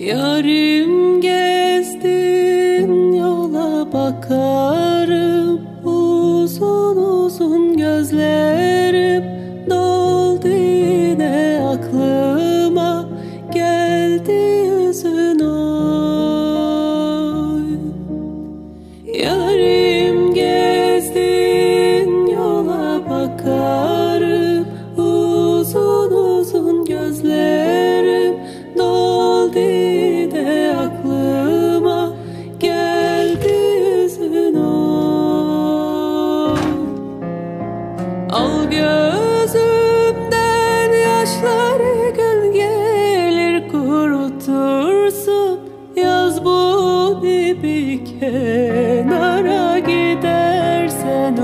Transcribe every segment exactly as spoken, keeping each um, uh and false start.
Yarim gezdin yola bakarım, uzun uzun gözlerim doldu yine aklıma, geldi yüzün oy. Yarim gezdin yola bakarım, uzun uzun gözlerim doldu de aklıma, geldi yüzün oy. Al gözümden yaşları, gün gelir kurutursun. Yaz bu bir kenara, gidersen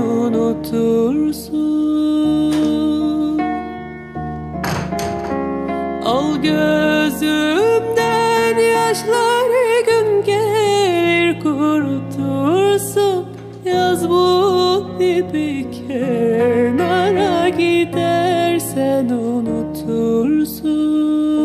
unutursun. Al gözümden yaşları, gün gelir kurutursun. Yaz bu bir kenara, gidersen unutursun.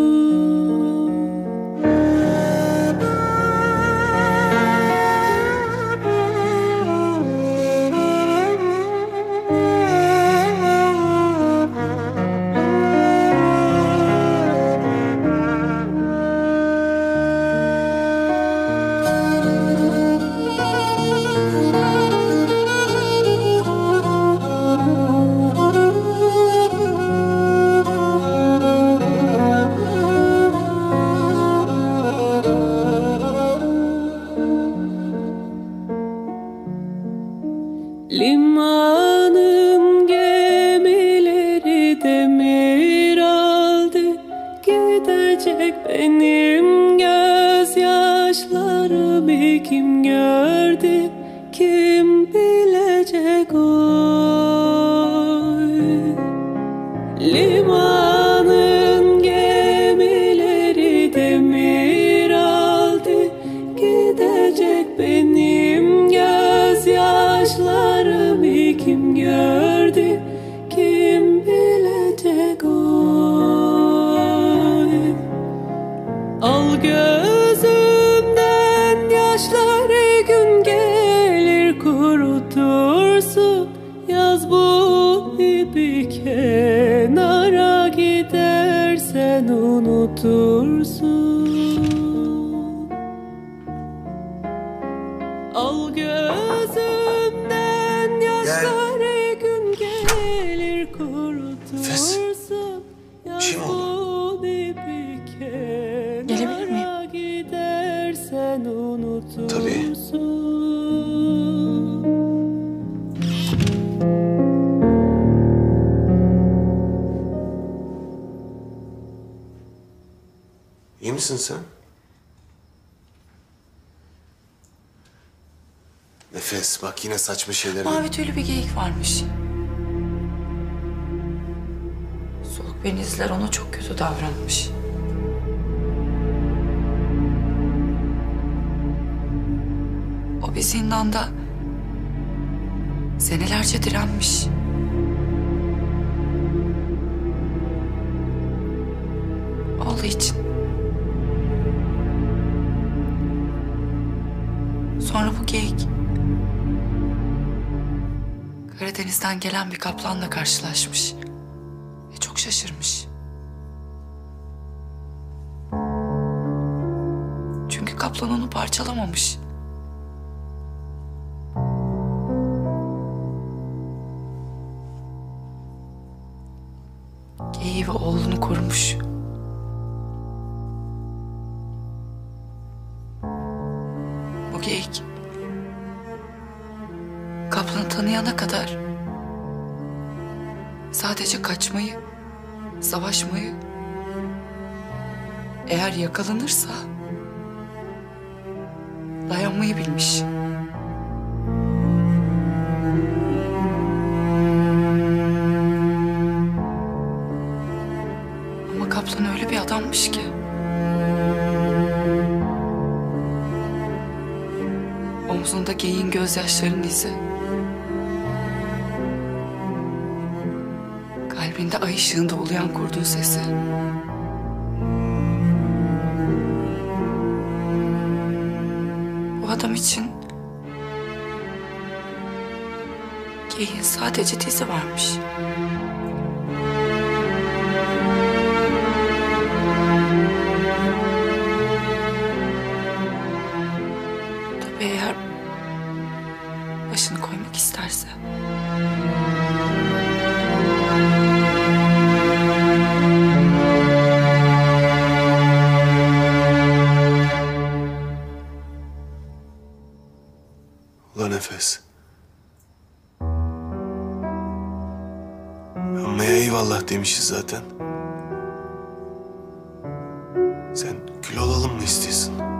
Limanın gemileri demir aldı, gidecek benim gözyaşlarımı kim gördü, kim bilecek oy. Limanın gemileri demir aldı, gidecek benim gözyaşlarımı kim gördü, kim bilecek oy. Al gözümden yaşları, gün gelir kurutursun. Yaz bu bir kenara, gidersen unutursun. Al gözümden yaşları, gün gelir kurutursun. Yaz bu bir kenara, gidersen unutursun. Tabii. İyi misin sen? Nefes, bak yine saçma şeyler. Mavi tüylü bir geyik varmış. Soluk benizler ona çok kötü davranmış. O bir zindanda senelerce direnmiş. Oğlu için. Sonra bu geyik Karadeniz'den gelen bir kaplanla karşılaşmış ve çok şaşırmış. Çünkü kaplan onu parçalamamış. Geyiği ve oğlunu korumuş. Bu geyik kaplanı tanıyana kadar sadece kaçmayı, savaşmayı, eğer yakalanırsa dayanmayı bilmiş. Ama kaplan öyle bir adammış ki omzunda geyiğin gözyaşlarının izi, kalbinde ay ışığında uluyan kurdun sesi. adam için geyiğin sadece dizi varmış. Tabii eğer başını koymak isterse. Ulan Nefes. Ammaya eyvallah demişiz zaten. Sen kül olalım mı istiyorsun?